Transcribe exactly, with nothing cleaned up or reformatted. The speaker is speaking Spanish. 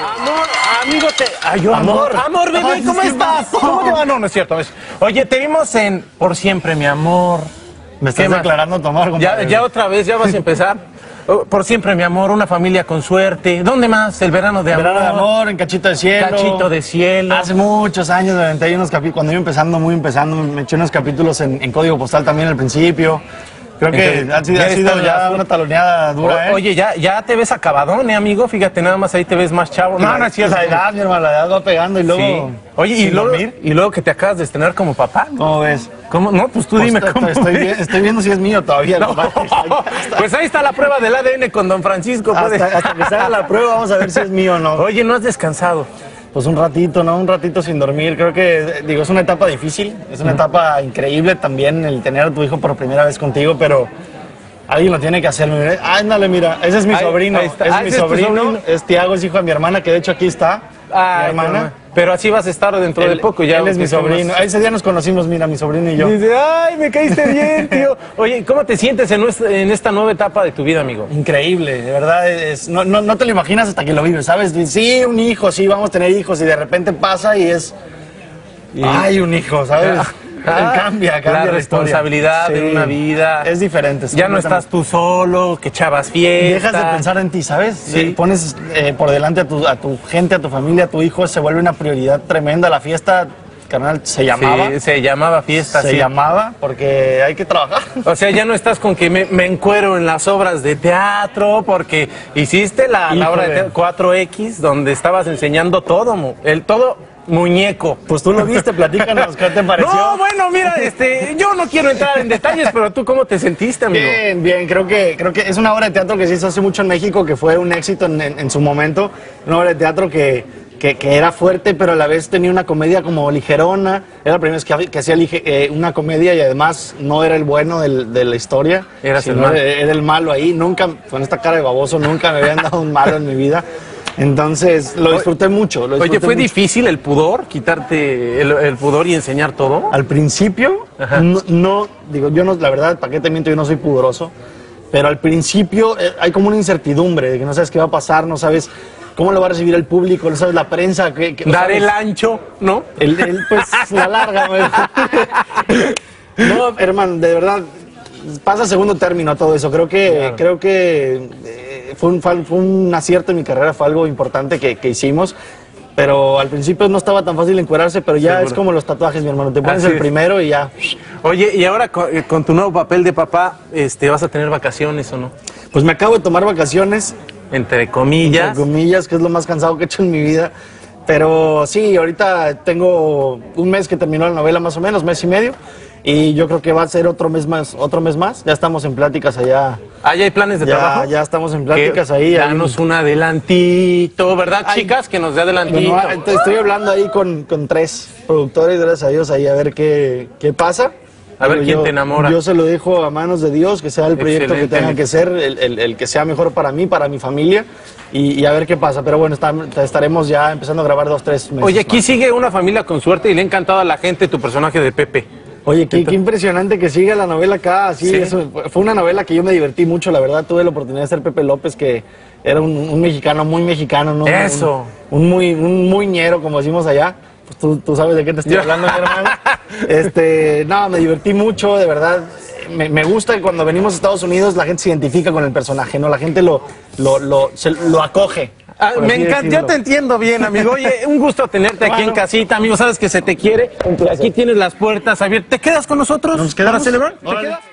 Amor, amigo, te... Ay, yo, amor. Amor, amor bebé, Ay, ¿cómo estás? ¿Cómo te va? No, no es cierto. Oye, te vimos en Por Siempre, mi amor. Me estás declarando tu amor, ya, ya otra vez, ya vas a empezar. Por Siempre, mi amor, una familia con suerte. ¿Dónde más? El verano de amor. Verano de amor, en Cachito de Cielo. Cachito de Cielo. Hace muchos años me aventé unos capítulos, cuando iba empezando, muy empezando, me eché unos capítulos en, en Código Postal también al principio. Creo que Entonces, ha sido, ha sido ya una taloneada dura, o, ¿eh? Oye, ya, ya te ves acabadón, ¿eh, amigo? Fíjate, nada más ahí te ves más chavo. No, no es cierto. La edad, mi hermano, la edad va pegando y luego... Sí. Oye, y luego, y luego que te acabas de estrenar como papá. ¿Cómo ves? ¿Cómo? No, pues tú pues dime estoy, cómo estoy, bien, estoy viendo si es mío todavía. No. Pues ahí está la prueba del A D N con don Francisco. Hasta, hasta que se haga la prueba vamos a ver si es mío o no. Oye, ¿no has descansado? Pues un ratito, ¿no? Un ratito sin dormir. Creo que, digo, es una etapa difícil. Es una etapa increíble también el tener a tu hijo por primera vez contigo, pero... alguien lo tiene que hacer. Ándale, mira, ese es mi ahí, sobrino. Ahí ese ah, es mi sobrino. sobrino. Es Tiago, es hijo de mi hermana, que de hecho aquí está. Ay, mi hermana. No, pero así vas a estar dentro él, de poco ya. Él es mi sobrino. Más... ese día nos conocimos, mira, mi sobrino y yo. Dice, ay, me caíste bien, tío. Oye, ¿cómo te sientes en, nuestra, en esta nueva etapa de tu vida, amigo? Increíble, de verdad. Es, no, no, no te lo imaginas hasta que lo vives, ¿sabes? Sí, un hijo, sí, vamos a tener hijos y de repente pasa y es... Y... ay, un hijo, ¿sabes? Ah, cambia, cambia la responsabilidad sí, de una vida. Es diferente. Ya no estás tú solo, que echabas fiesta. Dejas de pensar en ti, ¿sabes? Sí. Pones eh, por delante a tu, a tu gente, a tu familia, a tu hijo, se vuelve una prioridad tremenda. La fiesta, carnal, se llamaba. Sí, se llamaba fiesta. Se sí. llamaba porque hay que trabajar. O sea, ya no estás con que me, me encuero en las obras de teatro, porque hiciste la, la obra de teatro cuatro equis, donde estabas enseñando todo, el todo... muñeco. Pues tú lo viste, platícanos, ¿qué te pareció? No, bueno, mira, este, yo no quiero entrar en detalles, pero tú, ¿cómo te sentiste, amigo? Bien, bien, creo que, creo que es una obra de teatro que se hizo hace mucho en México, que fue un éxito en, en, en su momento, una obra de teatro que, que, que era fuerte, pero a la vez tenía una comedia como ligerona, era la primera vez que, que hacía lige, eh, una comedia y además no era el bueno del, de la historia, Eras sino el malo. Era, era el malo ahí, nunca, con esta cara de baboso, nunca me habían dado un malo en mi vida. Entonces, lo disfruté mucho. Lo disfruté Oye, ¿fue mucho. difícil el pudor? ¿Quitarte el, el pudor y enseñar todo? Al principio, no, no, digo, yo no, la verdad, ¿para qué te miento? Yo no soy pudoroso. Pero al principio eh, hay como una incertidumbre de que no sabes qué va a pasar, no sabes cómo lo va a recibir el público, no sabes la prensa. Que, que, Dar sabes, el ancho, ¿no? El, el, pues, la larga. No, hermano, de verdad, pasa a segundo término todo eso. Creo que, claro. creo que... Eh, Fue un, fue un acierto en mi carrera, fue algo importante que, que hicimos, pero al principio no estaba tan fácil encuerarse, pero ya Seguro. Es como los tatuajes, mi hermano, te pones Así el es. primero y ya. Oye, y ahora con, con tu nuevo papel de papá, este, ¿vas a tener vacaciones o no? Pues me acabo de tomar vacaciones. Entre comillas. Entre comillas, que es lo más cansado que he hecho en mi vida, pero sí, ahorita tengo un mes que terminó la novela más o menos, mes y medio. Y yo creo que va a ser otro mes más, otro mes más. Ya estamos en pláticas allá. ¿Ah, ya hay planes de ya, trabajo? Ya estamos en pláticas ahí. Danos ahí un adelantito, ¿verdad, Ay, chicas? Que nos dé adelantito. Bueno, estoy hablando ahí con, con tres productores, gracias a Dios, ahí a ver qué, qué pasa. A ver Pero quién yo, te enamora. Yo se lo dejo a manos de Dios, que sea el proyecto Excelente. que tenga que ser, el, el, el que sea mejor para mí, para mi familia, y, y a ver qué pasa. Pero bueno, está, estaremos ya empezando a grabar dos, tres meses. Oye, aquí más. sigue una familia con suerte y le ha encantado a la gente tu personaje de Pepe. Oye, qué, qué impresionante que siga la novela acá, así, ¿Sí? Eso, fue una novela que yo me divertí mucho, la verdad, tuve la oportunidad de ser Pepe López, que era un, un mexicano muy mexicano, ¿no? Eso. Un, un muy, un muy ñero, como decimos allá, pues tú, tú sabes de qué te estoy hablando, mi hermano. Este, no, me divertí mucho, de verdad, me, me gusta que cuando venimos a Estados Unidos la gente se identifica con el personaje, ¿no? La gente lo, lo, lo, se, lo acoge. Ah, me encanta, yo te entiendo bien, amigo. Oye, un gusto tenerte aquí bueno. en casita, amigo. Sabes que se te quiere. Aquí tienes las puertas abiertas. ¿Te quedas con nosotros ¿Nos quedamos? para celebrar? ¿Te quedas?